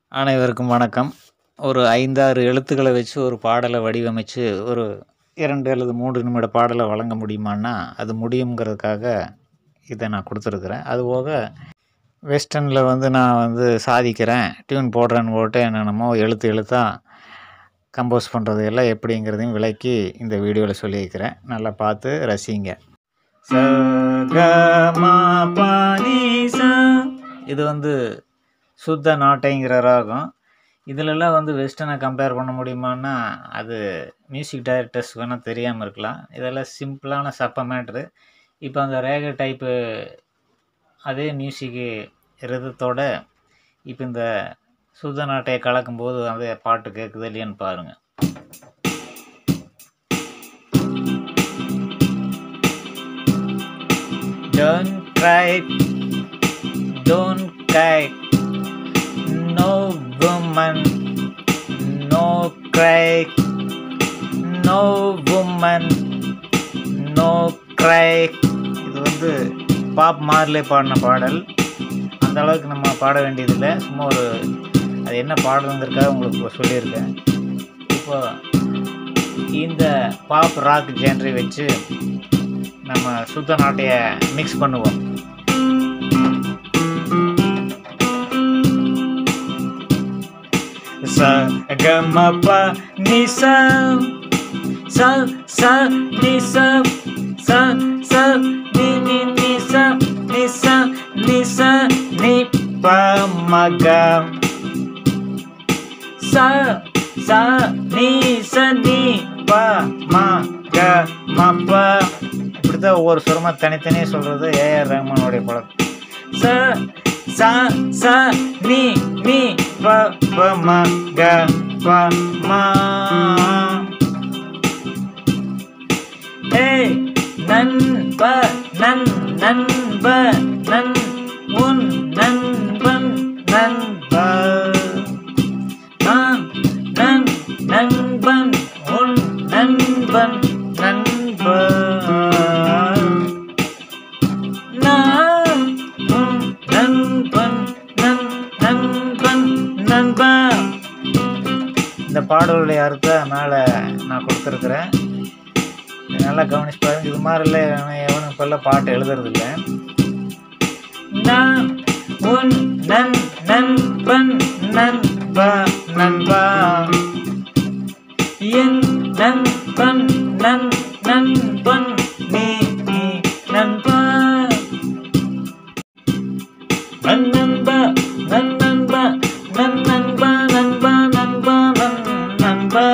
அனைவருக்கும் வணக்கம். ஒரு 5, 6 எழுத்துக்கள வச்சு ஒரு பாடல வடிவமைச்சு, ஒரு 2 அல்லது 3 நிமிட பாடல வழங்க முடியுமான்னா, அது முடியுங்கிறதுக்காக இத நான் குடுத்துருக்கிறேன். அதுபோக வெஸ்டர்ன்ல நான் சாதிக்கிறேன், டியூன் போடுறேன்னு போட்டு என்னென்னமோ எழுத்து எழுத்தா கம்போஸ் பண்ணுறது எல்லாம் எப்படிங்கிறதையும் விளக்கி இந்த வீடியோவில் சொல்லியிருக்கிறேன். நல்லா பார்த்து ரசிங்க. ச க ம ப நி ச. இது சுத்த நாட்டைங்கிற ராகம். இதிலெல்லாம் வெஸ்டர்னை கம்பேர் பண்ண முடியுமான்னா, அது மியூசிக் டைரக்டர்ஸ் வேணால் தெரியாமல் இருக்கலாம். இதெல்லாம் சிம்பிளான சப்ப மேட்ரு. இப்போ அந்த ரேக டைப்பு அதே மியூசிக்கு ரிதத்தோட இப்போ இந்த சுத்த நாட்டையை கலக்கும்போது அதே பாட்டு கேட்குது இல்லையான்னு பாருங்கள். Don't cry, don't cry, no woman, no cry, no woman, no cry. இது பாப் மார்லே பாடின பாடல். அந்த அளவுக்கு நம்ம பாட வேண்டியதில்லை. சும்மா அது என்ன பாடலுங்கிறதுக்காக உங்களுக்கு சொல்லியிருக்கேன். இப்போ இந்த பாப் ராக் ஜேனரை வச்சு நம்ம சுத்த நாட்டைய மிக்ஸ் பண்ணுவோம். ச க ம ப நி ச ச ச நி ச ச ச நி நி நி ச நி ச நி ச நி ப ம க ச ச நி ச நி ப ம க ம ப. இப்படிதான் ஒவ்வொரு சுரமா தனித்தனியே சொல்றது ஏஆர் ரஹ்மானுடைய பழக்கம். ச ச ச நி நி ப ப ம க ப ம. ஏய் நண்ப நன் நண்ப நன் உன் நண்பன் நண்ப நான் நன் நண்பன் உன் நண்பன் நண்ப. இந்த பாடலுடைய அர்த்தம் மேலே நான் கொடுத்துருக்குறேன். நல்லா கவனிச்சு பாருங்க. இது மாதிரி இல்லை, எவனும் இப்பெல்லாம் பாட்டு எழுதுறதில்லை. நான் உன் நன் நண்பன் நண்பா நண்பா, என் நண்பன் நன் நண்பன் நீ நீ நண்பா, நன் நண்பா நன் நண்பா நன் நண்பா நண்பா நண்பா நன் நண்பா,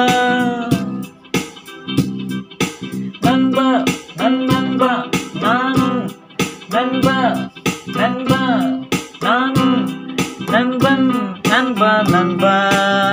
நண்பா நன் நண்பா நானும் நண்பா நண்பா நானும் நண்பன் நண்பா நண்பா.